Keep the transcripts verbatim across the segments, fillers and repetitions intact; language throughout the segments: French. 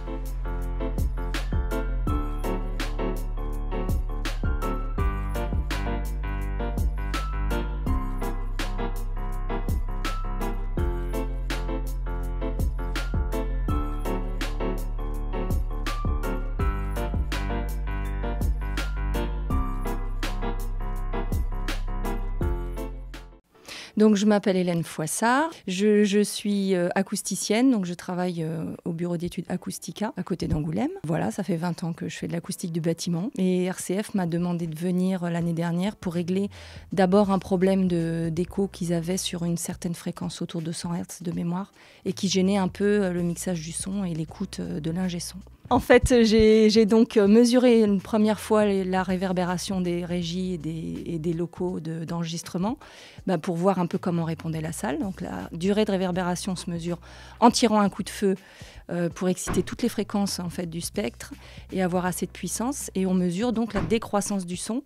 Donc, je m'appelle Hélène Foissard, je, je suis euh, acousticienne, donc je travaille euh, au bureau d'études Acoustica, à côté d'Angoulême. Voilà, ça fait vingt ans que je fais de l'acoustique du bâtiment. Et R C F m'a demandé de venir euh, l'année dernière pour régler d'abord un problème de, d'écho qu'ils avaient sur une certaine fréquence, autour de cent hertz de mémoire, et qui gênait un peu euh, le mixage du son et l'écoute euh, de l'ingé son. En fait, j'ai, j'ai donc mesuré une première fois la réverbération des régies et des, et des locaux de, d'enregistrement bah pour voir un peu comment répondait la salle. Donc la durée de réverbération se mesure en tirant un coup de feu euh, pour exciter toutes les fréquences en fait, du spectre et avoir assez de puissance. Et on mesure donc la décroissance du son,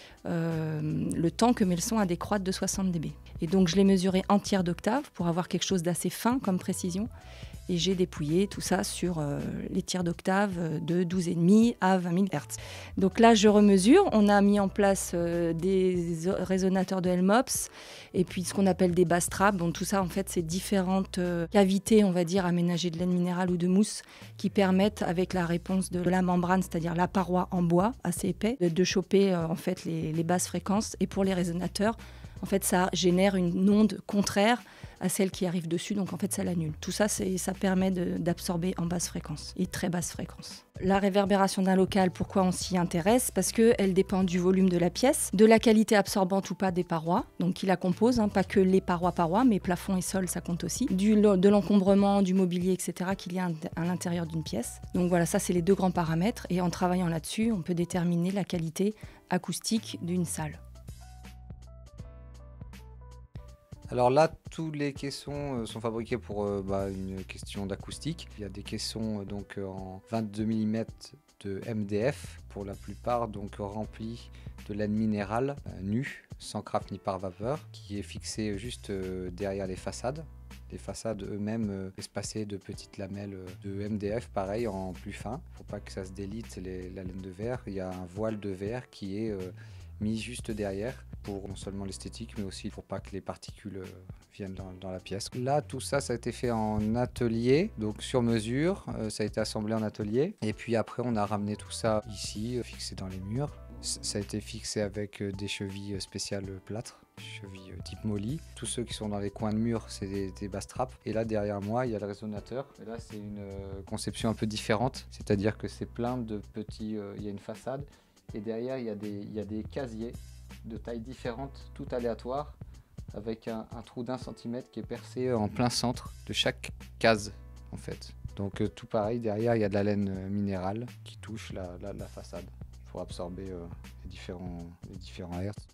euh, le temps que met le son à décroître de soixante décibels. Et donc je l'ai mesuré en tiers d'octave pour avoir quelque chose d'assez fin comme précision. Et j'ai dépouillé tout ça sur euh, les tiers d'octave de douze virgule cinq à vingt mille hertz. Donc là, je remesure. On a mis en place euh, des résonateurs de Helmholtz et puis ce qu'on appelle des bass traps. Donc tout ça, en fait, c'est différentes euh, cavités, on va dire, aménagées de laine minérale ou de mousse qui permettent, avec la réponse de la membrane, c'est-à-dire la paroi en bois assez épais, de, de choper euh, en fait, les, les basses fréquences. Et pour les résonateurs, en fait, ça génère une onde contraire à celle qui arrive dessus, donc en fait, ça l'annule. Tout ça, c'est, ça permet de, d'absorber en basse fréquence et très basse fréquence. La réverbération d'un local, pourquoi on s'y intéresse? Parce qu'elle dépend du volume de la pièce, de la qualité absorbante ou pas des parois, donc qui la composent, hein, pas que les parois-parois, mais plafond et sol, ça compte aussi, du, de l'encombrement, du mobilier, et cetera, qu'il y a à l'intérieur d'une pièce. Donc voilà, ça, c'est les deux grands paramètres, et en travaillant là-dessus, on peut déterminer la qualité acoustique d'une salle. Alors là, tous les caissons sont fabriqués pour euh, bah, une question d'acoustique. Il y a des caissons euh, donc, en vingt-deux millimètres de M D F, pour la plupart donc remplis de laine minérale euh, nue, sans craft ni par vapeur, qui est fixée juste euh, derrière les façades. Les façades eux-mêmes euh, espacées de petites lamelles de M D F, pareil, en plus fin. Pour pas que ça se délite les, la laine de verre, il y a un voile de verre qui est euh, mis juste derrière, pour non seulement l'esthétique, mais aussi pour pas que les particules euh, viennent dans, dans la pièce. Là, tout ça, ça a été fait en atelier, donc sur mesure, euh, ça a été assemblé en atelier. Et puis après, on a ramené tout ça ici, euh, fixé dans les murs. Ça a été fixé avec euh, des chevilles spéciales plâtre, chevilles euh, type molly. Tous ceux qui sont dans les coins de mur, c'est des, des bass traps. Et là, derrière moi, il y a le résonateur. Et là, c'est une euh, conception un peu différente, c'est-à-dire que c'est plein de petits... Euh, il y a une façade, et derrière, il y a des, il y a des casiers de tailles différentes, tout aléatoire, avec un, un trou d'un centimètre qui est percé en plein centre de chaque case, en fait. Donc euh, tout pareil, derrière, il y a de la laine euh, minérale qui touche la, la, la façade pour absorber euh, les différents, les différents hertz.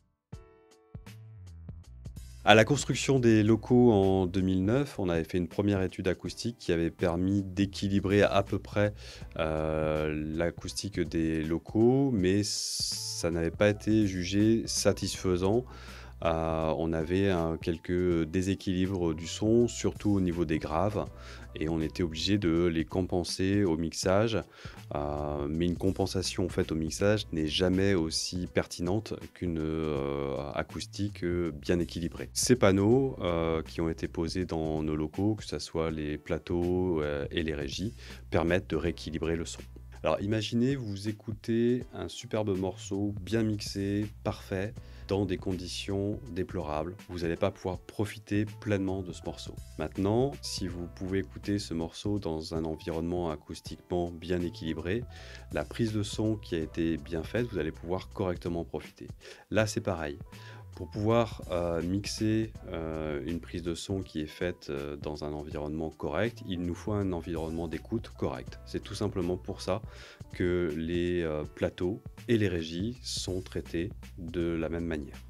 À la construction des locaux en deux mille neuf, on avait fait une première étude acoustique qui avait permis d'équilibrer à peu près euh, l'acoustique des locaux, mais ça n'avait pas été jugé satisfaisant. Euh, on avait euh, quelques déséquilibres du son, surtout au niveau des graves, et on était obligé de les compenser au mixage. Euh, mais une compensation en fait, au mixage n'est jamais aussi pertinente qu'une euh, acoustique euh, bien équilibrée. Ces panneaux euh, qui ont été posés dans nos locaux, que ce soit les plateaux euh, et les régies, permettent de rééquilibrer le son. Alors imaginez, vous écoutez un superbe morceau bien mixé, parfait, dans des conditions déplorables. Vous n'allez pas pouvoir profiter pleinement de ce morceau. Maintenant, si vous pouvez écouter ce morceau dans un environnement acoustiquement bien équilibré, la prise de son qui a été bien faite, vous allez pouvoir correctement profiter. Là, c'est pareil. Pour pouvoir euh, mixer euh, une prise de son qui est faite euh, dans un environnement correct, il nous faut un environnement d'écoute correct. C'est tout simplement pour ça que les euh, plateaux et les régies sont traités de la même manière.